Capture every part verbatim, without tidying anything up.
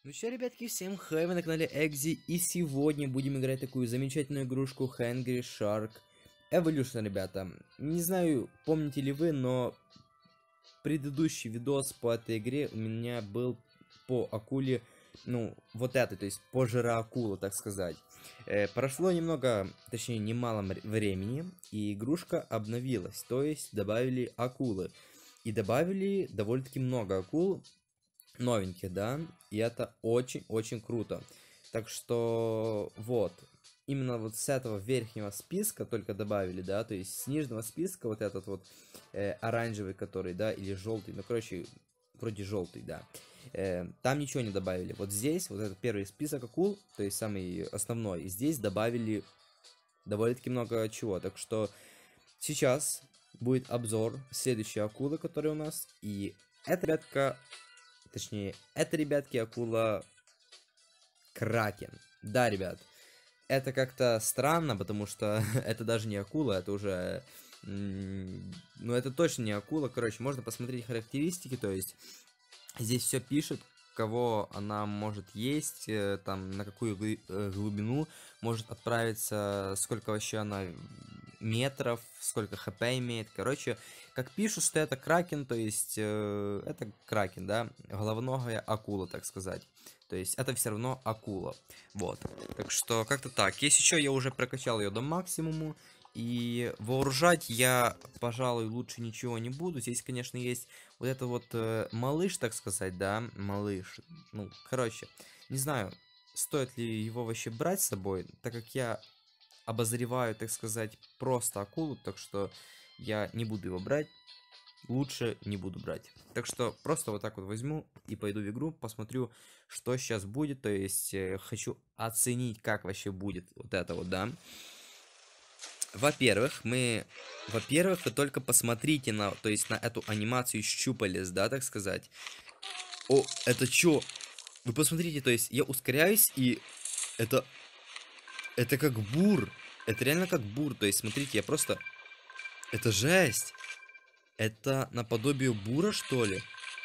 Ну что, ребятки, всем хай, вы на канале Экзи, и сегодня будем играть такую замечательную игрушку Hungry Shark Evolution, ребята. Не знаю, помните ли вы, но предыдущий видос по этой игре у меня был по акуле, ну, вот этой, то есть по жироакулу, так сказать. Э, прошло немного, точнее, немало времени, и игрушка обновилась, то есть добавили акулы. И добавили довольно-таки много акул, новеньких, да, и это очень-очень круто. Так что вот, именно вот с этого верхнего списка только добавили, да, то есть с нижнего списка вот этот вот э, оранжевый, который, да, или желтый, ну, короче, вроде желтый, да, э, там ничего не добавили. Вот здесь, вот этот первый список акул, то есть самый основной, здесь добавили довольно-таки много чего, так что сейчас будет обзор следующей акулы, которая у нас, и эта ребятка. Точнее, это, ребятки, акула Кракен. Да, ребят, это как-то странно, потому что это даже не акула, это уже... Ну, это точно не акула. Короче, можно посмотреть характеристики, то есть здесь все пишет, кого она может есть, э, там, на какую э, глубину может отправиться, сколько вообще она метров, сколько хп имеет. Короче, как пишут, что это кракен, то есть э, это кракен, да, головоногая акула, так сказать. То есть это все равно акула. Вот. Так что как-то так. Если что, я уже прокачал ее до максимума. И вооружать я, пожалуй, лучше ничего не буду. Здесь, конечно, есть вот это вот э, малыш, так сказать, да, малыш. Ну, короче, не знаю, стоит ли его вообще брать с собой, так как я обозреваю, так сказать, просто акулу, так что я не буду его брать. Лучше не буду брать. Так что просто вот так вот возьму и пойду в игру, посмотрю, что сейчас будет. То есть э, хочу оценить, как вообще будет вот это вот, да. Во-первых, мы... Во-первых, вы только посмотрите на, то есть на эту анимацию щупалец, да, так сказать. О, это чё? Вы посмотрите, то есть я ускоряюсь, и это... Это как бур. Это реально как бур. То есть, смотрите, я просто... Это жесть. Это наподобие бура, что ли?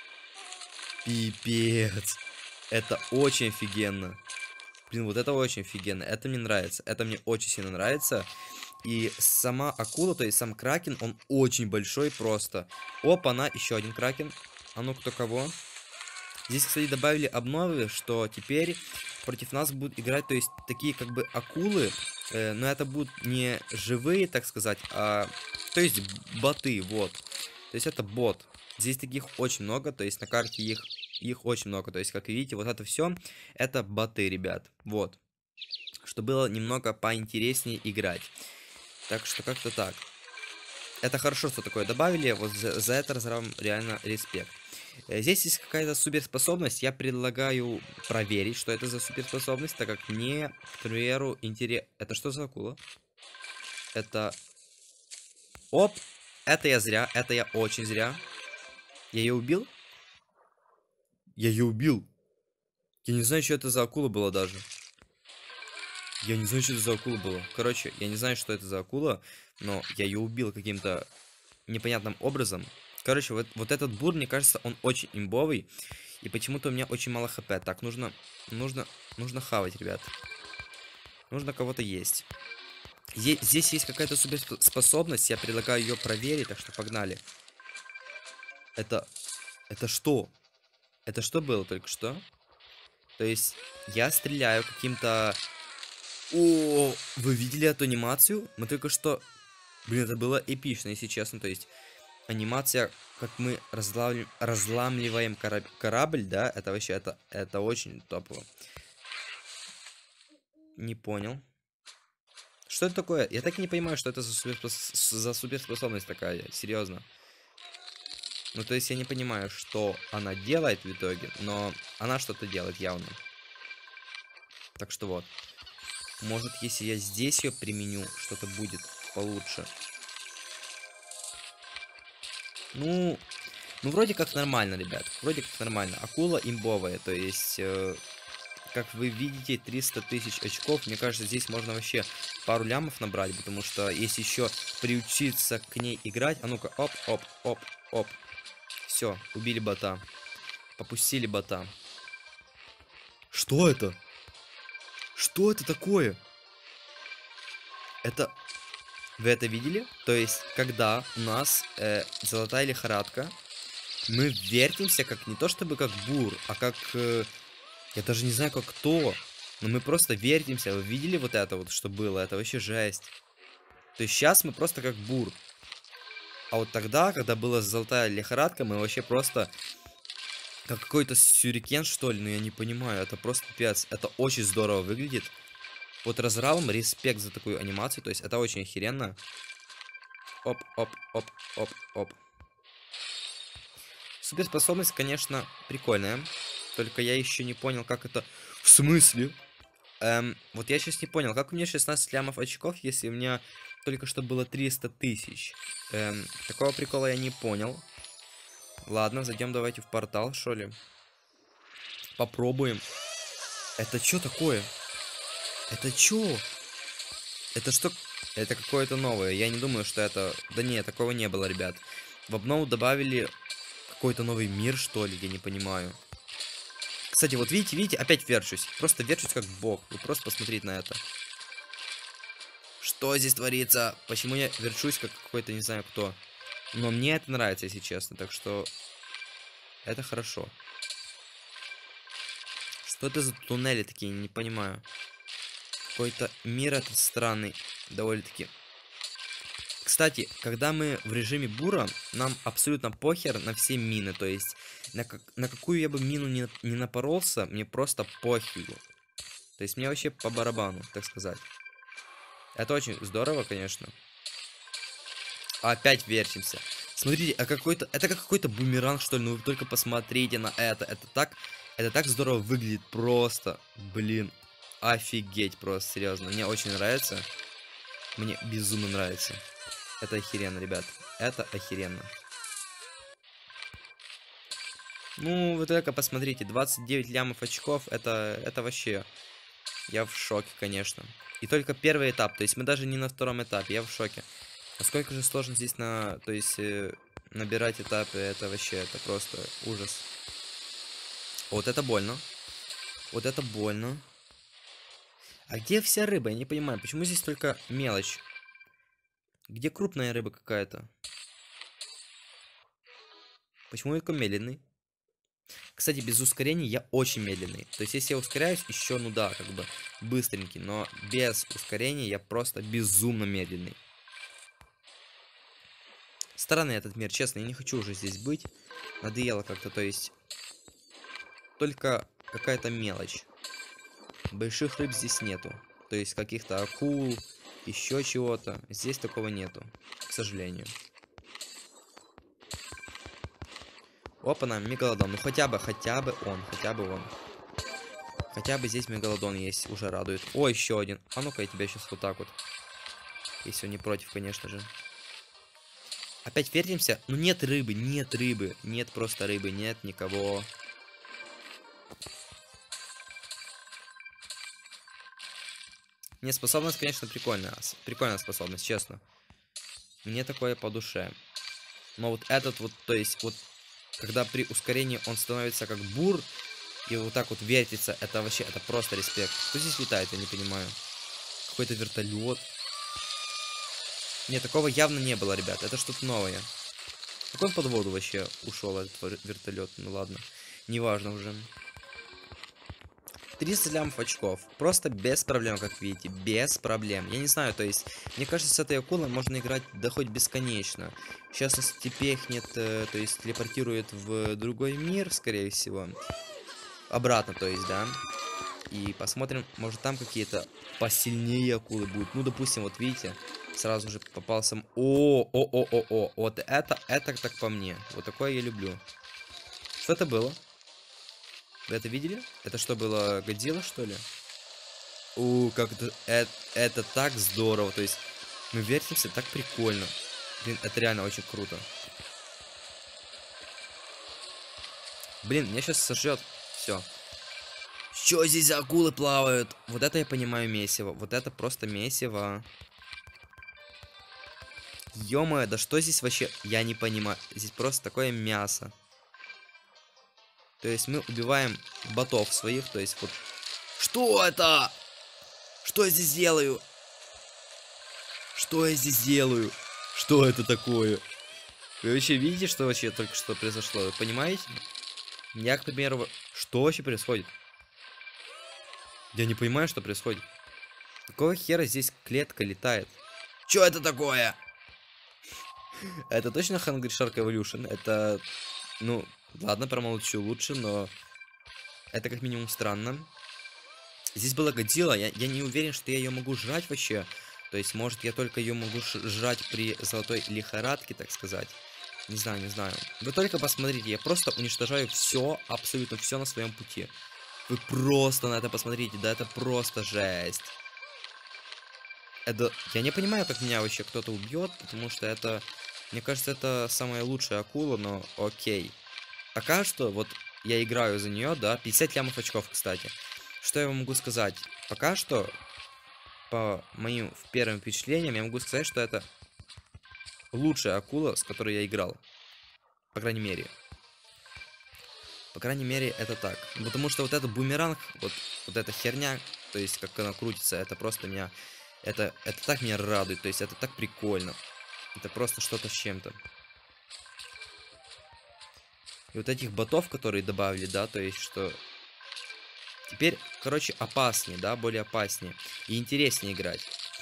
Пипец. Это очень офигенно. Блин, вот это очень офигенно. Это мне нравится. Это мне очень сильно нравится. И сама акула, то есть сам кракен, он очень большой просто. Опа-на, еще один кракен. А ну кто кого? Здесь, кстати, добавили обновы, что теперь против нас будут играть, то есть такие как бы акулы, э, но это будут не живые, так сказать, а то есть боты, вот. То есть это бот. Здесь таких очень много, то есть на карте их их очень много, то есть как видите, вот это все, это боты, ребят, вот. Что было немного поинтереснее играть. Так что как-то так. Это хорошо, что такое добавили, вот за, за это разрам реально респект. Здесь есть какая-то суперспособность, я предлагаю проверить, что это за суперспособность, так как мне, к примеру, интересно... Это что за акула? Это... Оп! Это я зря, это я очень зря. Я ее убил? Я ее убил. Я не знаю, что это за акула была даже. Я не знаю, что это за акула была. Короче, я не знаю, что это за акула, но я ее убил каким-то непонятным образом. Короче, вот, вот этот бур, мне кажется, он очень имбовый. И почему-то у меня очень мало хп. Так, нужно, нужно, нужно хавать, ребят. Нужно кого-то есть. Здесь, здесь есть какая-то суперспособность, я предлагаю ее проверить, так что погнали. Это, это что? Это что было только что? То есть, я стреляю каким-то... О, вы видели эту анимацию? Мы только что... Блин, это было эпично, если честно, то есть... Анимация, как мы разлам... разламливаем кораб... корабль, да, это вообще, это, это очень топово. Не понял. Что это такое? Я так и не понимаю, что это за, суперспос... за суперспособность такая, серьезно. Ну, то есть я не понимаю, что она делает в итоге, но она что-то делает явно. Так что вот. Может, если я здесь ее применю, что-то будет получше. Ну, ну вроде как нормально, ребят. Вроде как нормально. Акула имбовая, то есть... Э... Как вы видите, триста тысяч очков. Мне кажется, здесь можно вообще пару лямов набрать, потому что если еще приучиться к ней играть... А ну-ка, оп, оп, оп, оп. Все, убили бота. Попустили бота. Что это? Что это такое? Это... Вы это видели? То есть, когда у нас э, золотая лихорадка, мы вертимся как не то чтобы как бур, а как... Э, я даже не знаю, как кто. Но мы просто вертимся. Вы видели вот это вот, что было? Это вообще жесть. То есть сейчас мы просто как бур. А вот тогда, когда была золотая лихорадка, мы вообще просто... Как какой-то сюрикен, что ли? Ну, я не понимаю. Это просто пипец. Это очень здорово выглядит. Вот разралом респект за такую анимацию. То есть это очень охеренно. Оп, оп, оп, оп, оп. Суперспособность, конечно, прикольная. Только я еще не понял, как это... В смысле? Эм, вот я сейчас не понял, как у меня шестнадцать лямов очков, если у меня только что было триста тысяч. Эм, такого прикола я не понял. Ладно, зайдем давайте в портал, что ли. Попробуем. Это что такое? Это что? Это что? Это какое-то новое. Я не думаю, что это... Да не, такого не было, ребят. В обнову добавили какой-то новый мир, что ли, я не понимаю. Кстати, вот видите, видите, опять верчусь. Просто верчусь как бог. Вы просто посмотрите на это. Что здесь творится? Почему я верчусь как какой-то не знаю кто? Но мне это нравится, если честно. Так что это хорошо. Что это за туннели такие? Не понимаю. Какой-то мир этот странный. Довольно-таки. Кстати, когда мы в режиме бура, нам абсолютно похер на все мины. То есть, на, как, на какую я бы мину не, не напоролся, мне просто похеру. То есть, мне вообще по барабану, так сказать. Это очень здорово, конечно. Опять вертимся. Смотрите, а какой-то... Это как какой-то бумеранг, что ли? Ну вы только посмотрите на это. Это так... Это так здорово выглядит просто. Блин. Офигеть просто, серьезно. Мне очень нравится. Мне безумно нравится. Это охеренно, ребят. Это охеренно. Ну, вы только посмотрите. двадцать девять лямов очков. Это, это вообще... Я в шоке, конечно. И только первый этап. То есть мы даже не на втором этапе. Я в шоке. Насколько же сложно здесь на... То есть... Э, набирать этапы. Это вообще... Это просто ужас. Вот это больно. Вот это больно. А где вся рыба? Я не понимаю. Почему здесь только мелочь? Где крупная рыба какая-то? Почему я такой медленный? Кстати, без ускорения я очень медленный. То есть, если я ускоряюсь, еще, ну да, как бы быстренький. Но без ускорения я просто безумно медленный. Странный этот мир, честно, я не хочу уже здесь быть. Надоело как-то, то есть... Только какая-то мелочь. Больших рыб здесь нету. То есть, каких-то акул, еще чего-то. Здесь такого нету, к сожалению. Опа-на, мегалодон. Ну хотя бы, хотя бы он, хотя бы он. Хотя бы здесь мегалодон есть, уже радует. О, еще один. А ну-ка, я тебя сейчас вот так вот. Если он не против, конечно же. Опять вертимся. Ну нет рыбы, нет рыбы. Нет просто рыбы, нет никого. Не, способность, конечно, прикольная. Прикольная способность, честно. Мне такое по душе. Но вот этот вот, то есть, вот, когда при ускорении он становится как бур, и вот так вот вертится, это вообще, это просто респект. Кто здесь летает, я не понимаю. Какой-то вертолет. Нет, такого явно не было, ребят. Это что-то новое. Как он под воду вообще ушел, этот вертолет? Ну ладно. Неважно уже. триста лямов очков. Просто без проблем, как видите. Без проблем. Я не знаю, то есть... Мне кажется, с этой акулой можно играть да хоть бесконечно. Сейчас нас тепехнет, э, то есть телепортирует в другой мир, скорее всего. Обратно, то есть, да. И посмотрим, может там какие-то посильнее акулы будут. Ну, допустим, вот видите, сразу же попался... О, о, о, о, о. Вот это, это так по мне. Вот такое я люблю. Что это было? Вы это видели? Это что было, Годзилла, что ли? У, как это, это... Это так здорово. То есть, мы вертимся так прикольно. Блин, это реально очень круто. Блин, меня сейчас сожжет. Все. Что здесь за акулы плавают? Вот это я понимаю месиво. Вот это просто месиво. Ё-моё, да что здесь вообще? Я не понимаю. Здесь просто такое мясо. То есть мы убиваем ботов своих, то есть вот... Что это? Что я здесь делаю? Что я здесь делаю? Что это такое? Вы вообще видите, что вообще только что произошло? Вы понимаете? Я, к примеру... Что вообще происходит? Я не понимаю, что происходит. Какого хера здесь клетка летает? Что это такое? Это точно Hungry Shark Evolution? Это... Ну, ладно, промолчу лучше, но... Это как минимум странно. Здесь была Годзилла, я, я не уверен, что я ее могу жрать вообще. То есть, может, я только ее могу жрать при золотой лихорадке, так сказать. Не знаю, не знаю. Вы только посмотрите, я просто уничтожаю все, абсолютно все на своем пути. Вы просто на это посмотрите, да это просто жесть. Это... Я не понимаю, как меня вообще кто-то убьет, потому что это... Мне кажется, это самая лучшая акула, но окей. Пока что, вот, я играю за нее, да, пятьдесят лямов очков, кстати. Что я вам могу сказать? Пока что, по моим первым впечатлениям, я могу сказать, что это лучшая акула, с которой я играл. По крайней мере. По крайней мере, это так. Потому что вот этот бумеранг, вот, вот эта херня, то есть, как она крутится, это просто меня... Это, это так меня радует, то есть, это так прикольно. Это просто что-то с чем-то. И вот этих ботов, которые добавили, да, то есть, что... Теперь, короче, опаснее, да, более опаснее. И интереснее играть.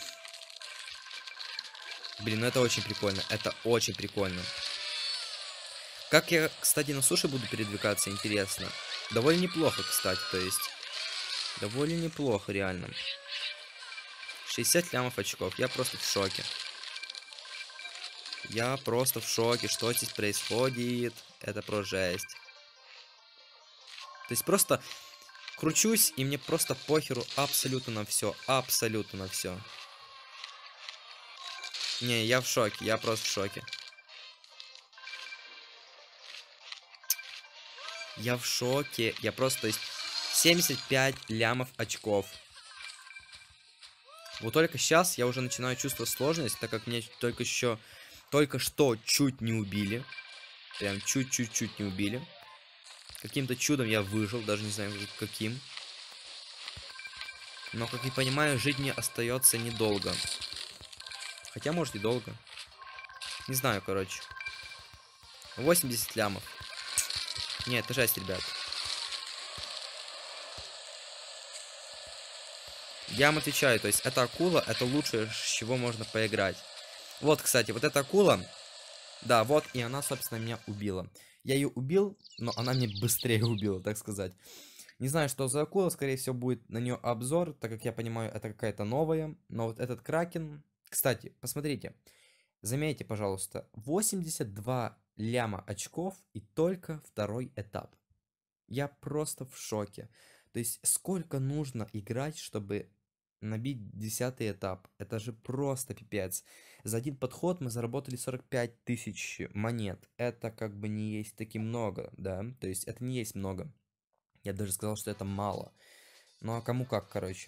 Блин, ну это очень прикольно, это очень прикольно. Как я, кстати, на суше буду передвигаться, интересно. Довольно неплохо, кстати, то есть. Довольно неплохо, реально. шестьдесят лямов очков, я просто в шоке. Я просто в шоке, что здесь происходит. Это про жесть. То есть просто кручусь, и мне просто похеру абсолютно на все. Абсолютно на все. Не, я в шоке, я просто в шоке. Я в шоке. Я просто, то есть, семьдесят пять лямов очков. Вот только сейчас я уже начинаю чувствовать сложность, так как меня только еще, только что чуть не убили. Прям чуть-чуть-чуть не убили. Каким-то чудом я выжил, даже не знаю каким. Но, как я понимаю, жить мне остается недолго. Хотя, может, и долго. Не знаю, короче. восемьдесят лямов. Нет, это жесть, ребят. Я вам отвечаю, то есть эта акула, это лучшее, с чего можно поиграть. Вот, кстати, вот эта акула, да, вот, и она, собственно, меня убила. Я ее убил, но она мне быстрее убила, так сказать. Не знаю, что за акула, скорее всего, будет на нее обзор, так как я понимаю, это какая-то новая. Но вот этот кракен... Кстати, посмотрите, заметьте, пожалуйста, восемьдесят два ляма очков и только второй этап. Я просто в шоке. То есть, сколько нужно играть, чтобы набить десятый этап? Это же просто пипец. За один подход мы заработали сорок пять тысяч монет. Это как бы не есть таки много, да? То есть, это не есть много. Я даже сказал, что это мало. Ну, а кому как, короче.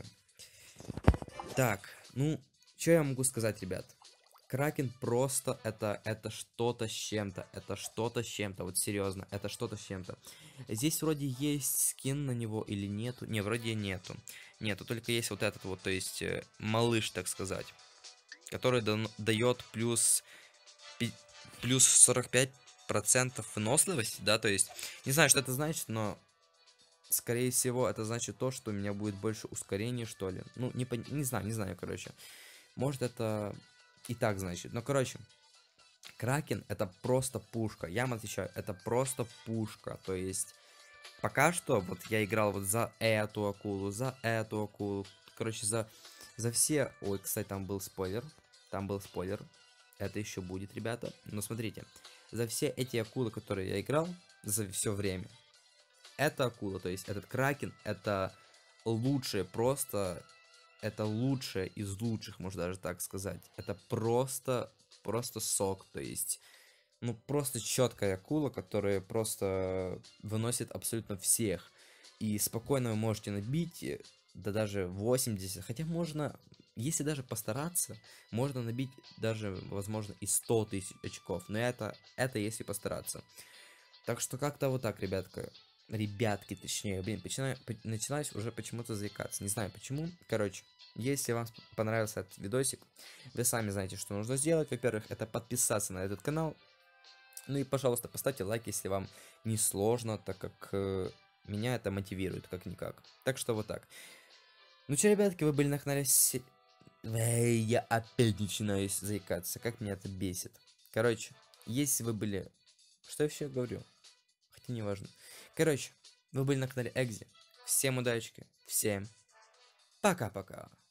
Так, ну, что я могу сказать, ребят? Кракен просто это, это что-то с чем-то. Это что-то с чем-то. Вот серьезно, это что-то с чем-то. Здесь вроде есть скин на него или нету. Не, вроде нету. Нету, только есть вот этот вот, то есть э, малыш, так сказать. Который дает плюс, плюс сорок пять процентов выносливости, да, то есть. Не знаю, что это значит, но... Скорее всего, это значит то, что у меня будет больше ускорения, что ли. Ну, не, пон... не знаю, не знаю, короче. Может, это и так значит. Но, короче, Кракен это просто пушка. Я вам отвечаю, это просто пушка. То есть, пока что, вот я играл вот за эту акулу, за эту акулу. Короче, за, за все... Ой, кстати, там был спойлер. Там был спойлер. Это еще будет, ребята. Но смотрите, за все эти акулы, которые я играл, за все время, эта акула, то есть этот кракен, это лучшее просто, это лучшее из лучших, можно даже так сказать. Это просто, просто сок, то есть, ну просто четкая акула, которая просто выносит абсолютно всех. И спокойно вы можете набить, да даже восемьдесят, хотя можно, если даже постараться, можно набить даже, возможно, и сто тысяч очков. Но это, это если постараться. Так что как-то вот так, ребятка. ребятки, точнее, блин, начинаю, по- начинаюсь уже почему-то заикаться. Не знаю почему. Короче, если вам сп- понравился этот видосик, вы сами знаете, что нужно сделать. Во-первых, это подписаться на этот канал. Ну и, пожалуйста, поставьте лайк, если вам не сложно, так как э, меня это мотивирует, как-никак. Так что вот так. Ну че, ребятки, вы были на канале Се- Эй, я опять начинаю заикаться, как меня это бесит. Короче, если вы были... Что я вообще говорю? Хотя не важно. Короче, вы были на канале Экзи. Всем удачи, всем пока-пока.